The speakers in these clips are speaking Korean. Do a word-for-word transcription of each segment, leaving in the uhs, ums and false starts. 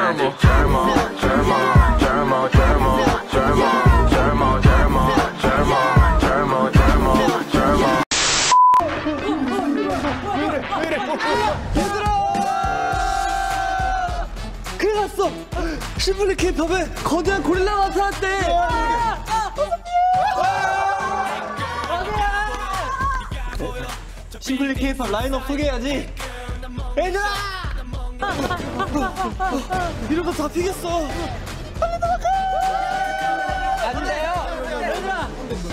아직 젊어 젊어 젊어 젊어 젊어 젊어 젊어 젊어 젊어 젊어 젊어 얘들아! 큰일 났어! 심플리 케이팝에 거대한 고릴라가 나타났대! 심플리 케이팝 라인업 소개해야지! 얘들아! 이런 거 잡히겠어! 빨리 도망가! 안 돼요! 얘들아!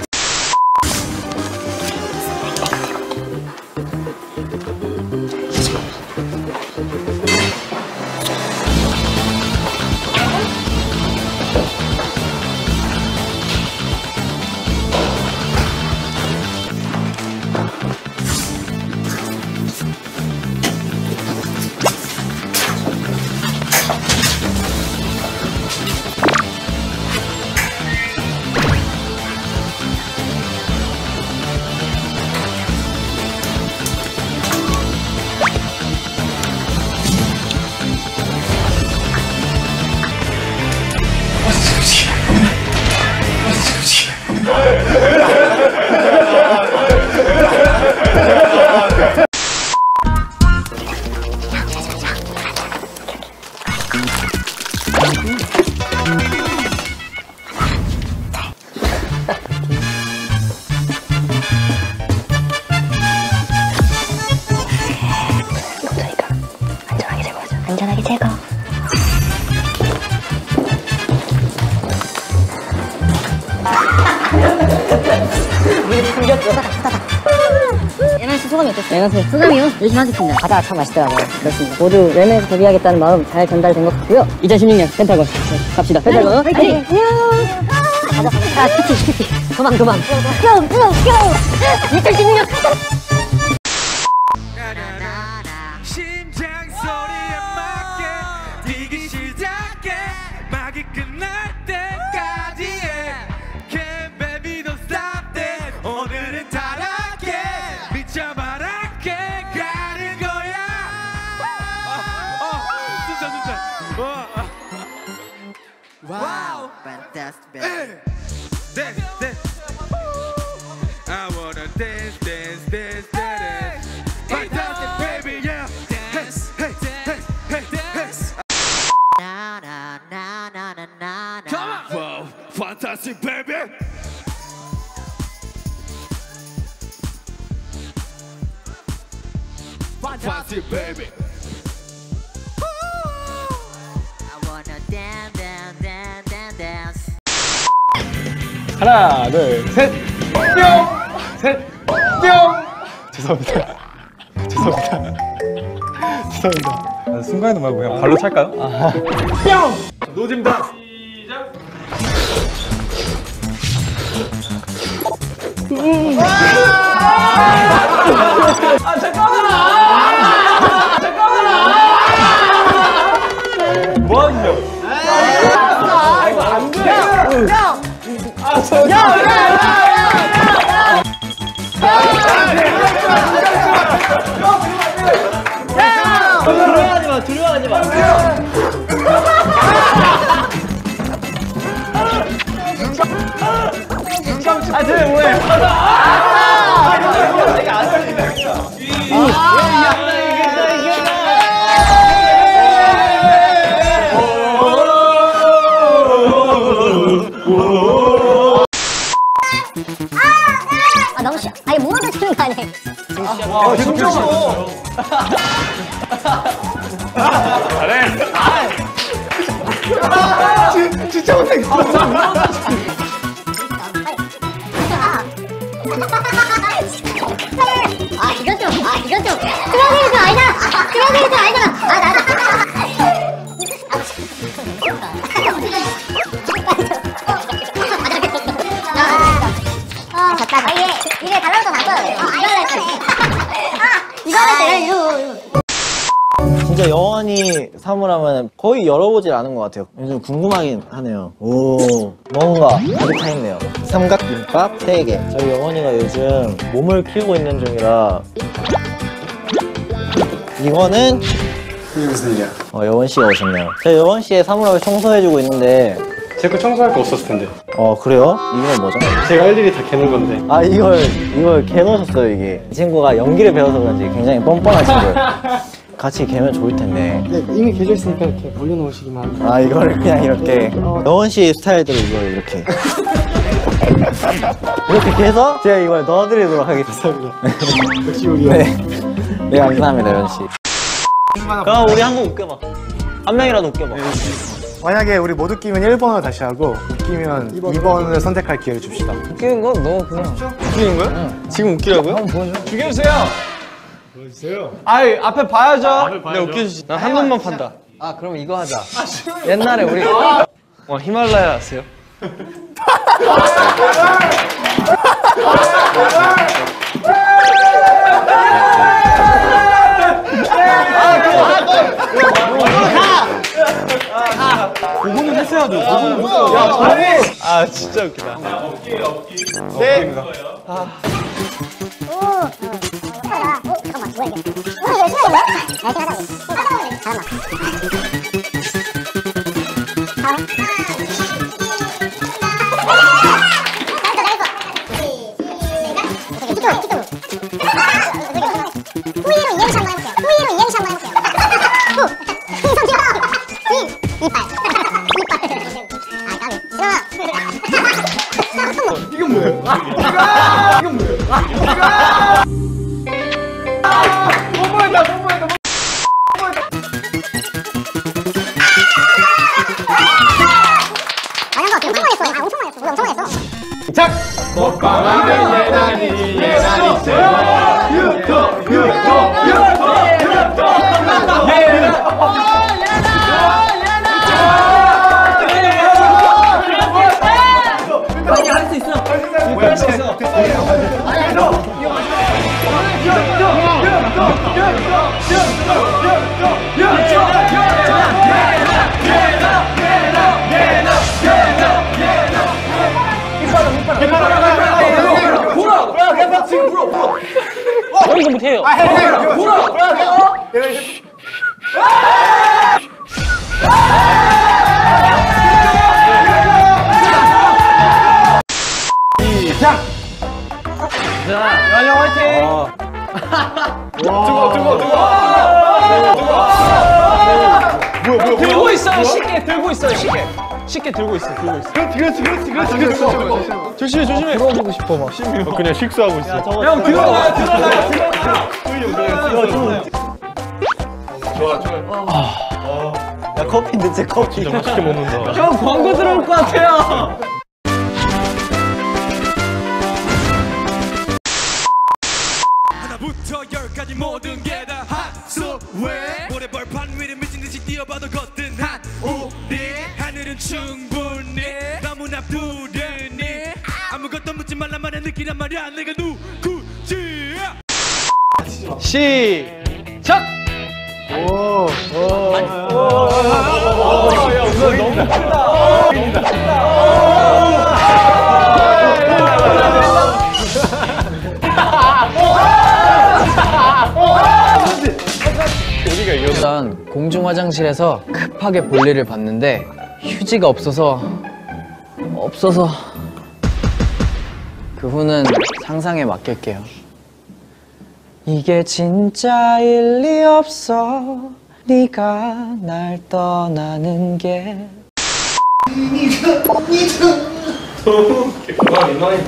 안전하게 제거. 물이 풍겼죠. 예나 씨 소감이 어땠어요? 예나 씨 소감이요? 열심히 하셨습니다. 과자가 참 맛있더라고요. 그렇습니다. 모두 열매에서 데뷔하겠다는 마음 잘 전달된 것 같고요. 이천십육 년 펜타곤 갑시다. 펜타곤 화이팅! 안녕! 아, 키티 키티 도망 도망 뿅! 뿅! 뿅! 이천십육 년 심장 소리에 맞게 뛰기 시작해 막이 끝날 때까지 Can't baby don't stop that 오늘은 타락해 미쳐바라게 가는 거야 어 진짜 진짜 와우 fantastic dance dance I wanna dance dance dance dance fantastic baby yeah dance hey hey hey dance na na na na na na come on wow fantastic baby fantastic baby I wanna dance dance dance dance dance 하나, 둘, 셋, 뿅! 셋, 뿅! 죄송합니다. 죄송합니다. 죄송합니다. 아, 순간에도 말고 그냥 발로 찰까요? 아. 뿅! 노잼다. 시작. 아 잠깐만! 아 잠깐만! 뭐 하시죠? 아 이거 안 돼. 야! 아, 저, 야, 야, 야, 야, 야, 두려워하지 마, 두려워하지 마. 아, 쟤 뭐해? 아, 이거 이거 안 들린다. 이겼다, 이겼다, 이겼다. 아 너무 쉬워. 아니 무언을 치는 거 아니에요? 와, 진짜 쉬워. 잘해. 진짜 못해. 아 이건 좀, 아 이건 좀 그런 일도 아니잖아. 그런 일도 아니잖아. 아 나도. 아 갔다가 이게 이게 달라붙어 놨어. 이거는 이거 이거. 진짜 영원히 사물함은 거의 열어보질 않은 것 같아요. 요즘 궁금하긴 하네요. 오, 뭔가 가득 차있네요. 삼각김밥 세 개. 저희 영원이가 요즘 몸을 키우고 있는 중이라 이거는 이게 무슨 일이야? 어, 여원 씨가 오셨네요. 제가 여원 씨의 사물함을 청소해주고 있는데. 제 거 청소할 거 없었을 텐데. 어, 그래요? 이건 뭐죠? 제가 할 일이 다 개는 건데. 아, 이걸, 이걸 개놓으셨어요, 이게. 이 친구가 연기를 배워서 그런지 굉장히 뻔뻔한 친구예요. 같이 개면 좋을 텐데. 네, 이미 개져 있으니까 이렇게 올려놓으시기만 하면. 아, 이거를 그냥 이렇게. 여원 씨 스타일대로 이걸 이렇게. 이렇게 개서 제가 이걸 넣어드리도록 하겠습니다. 역시 우리 네. 네, 감사합니다, 여원 씨. 그럼 우리 한 번 웃겨봐. 한 명이라도 웃겨봐. 만약에 우리 못 웃기면 일 번을 다시 하고 웃기면 이 번을 선택할 기회를 줍시다. 웃기는 거 너 그냥 웃기는 거야? 응. 지금 웃기라고요? 한번 보여줘. 죽여주세요. 보여주세요. 아이 앞에 봐야죠. 앞에 봐야죠. 네, 웃겨주시. 난 한 놈만 판다. 아 그럼 이거 하자. 옛날에 우리 와 히말라야 아세요? 오분은 했어야 돼. 오분은 했어야 돼. 야, 잘해. 아, 진짜 웃기다. 오케이, 오케이. 네. 아. 후위로 이행시 한번 해볼게요. 후위로 이행시 한번 해볼게요. 후! 이빨. 이빨. 아, 까비. 신원아. 이건 뭐예요? 이건 뭐예요? 이건 뽀뽀했다, 뽀뽀했다. 많이 한거 같아요. 엄청 많이 했어. 아, 엄청 많이 했어. 우리 엄청 많이 했어. 작! 꽃바람은 예단이 예단이 세워 유토 유토 유토 유토 예단 할수 있어. 할 수 있어. 이거 못해요. 아, 해, 해. 불어. 시작. 자, 연영 화이팅. 뜨거, 뜨거, 뜨거. 뭐야, 뭐야, 들고 있어요. 쉽게 들고 있어요. 쉽게. 쉽게 들고 있어. 들고 있어. 그렇지, 그렇지, 그렇지, 그렇지, 그렇지. 조심해, 조심해. 들어보고 싶어 막. 그냥 식수하고 있어. 형 들어가. 들어가. 들어가. 좋아, 좋아. 야, 커피인데, 제 커피. 진짜 맛있게 먹는다. 형 광고 들어올 것 같아요. 하나부터 열까지 모든 게 다 한수왜 모래벌판 위를 미친듯이 뛰어봐도 거뜬 한 우리 하늘은 충분히 너무나 푸르니 아무것도 묻지 말란 말야 느끼란 말야 내가 누구지 시작. 오, 오, 야, 오늘 너무 크다. 일단 공중 화장실에서 급하게 볼일을 봤는데 휴지가 없어서 없어서 그 후는 상상에 맡길게요. 이게 진짜일 리 없어 네가 날 떠나는 게 와, 민망해.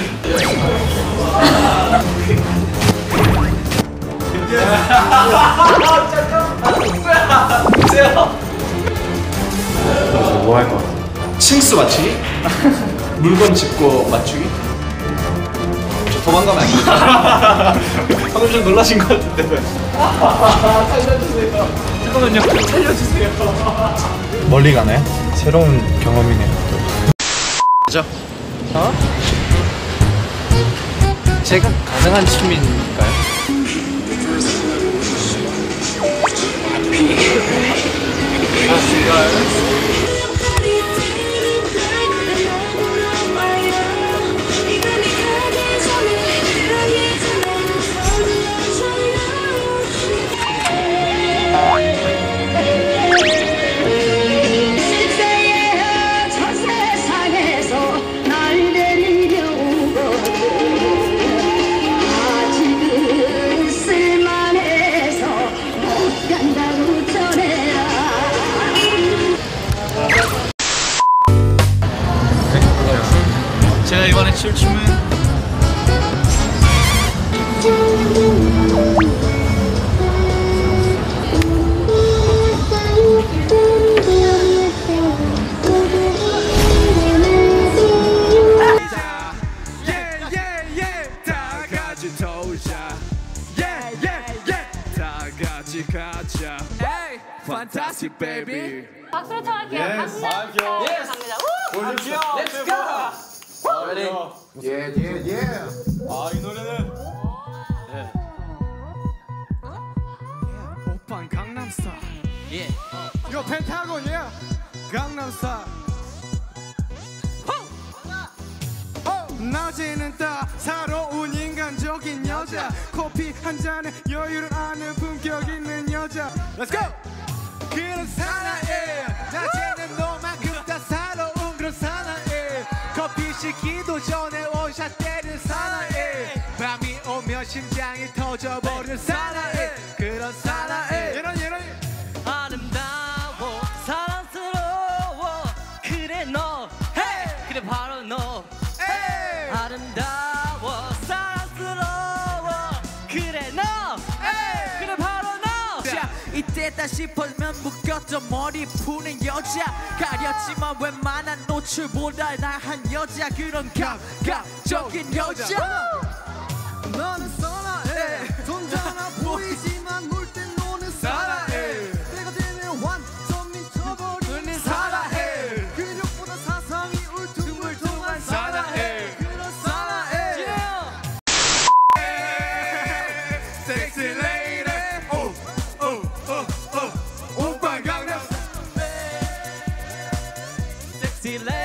뭐 할 거야? 칭스 맞추기? 물건 짚고 맞추기? 저 도망가면 안 돼요. 방금 좀 놀라신 것 같은데. 살려주세요. 잠깐만요. 살려주세요. 멀리 가나요? 새로운 경험이네요. 그죠? 어? 제가 가능한 취미인가요? 실추맨. 가자. Fantastic baby. 박수로 청할게요. 박수. 갑니다. 우! Let's go. Ready? 예, 예, 예. 아, 이 노래는 오빤 강남스타일. Yeah. 요 펜타곤 예. 강남스타일. 낮에는 따사로운 인간적인 여자, 커피 한 잔에 여유를 아는 품격 있는 여자. Let's go. 그런 사나이. 낮에는 너만큼 따사로운 그런 사나이. 커피 시키도 전에 원샷 때린 사나이. 밤이 오면 심장이 터져버리는 사나이. 그런 사나이. 이런 이런. 아름다워 사랑스러워 그래 너 hey! 그래 바로 너 에이. 아름다워 사랑스러워 그래 너 에이. 그래 바로 너 자, 이때다 싶으면 묶였던 머리 푸는 여자 가렸지만 웬만한 노출보다 나한 여자 그런 감각적인 여자 넌 사나이. 손자나 보이지만 놀 땐 노는 사나이. 때가 되면 완전 미쳐버리는 사나이. 근육보다 사상이 울퉁불퉁한 사나이. 그런 사나이. Sexy lady. 오, 오, 오, 오. 오빠 강남. Sexy lady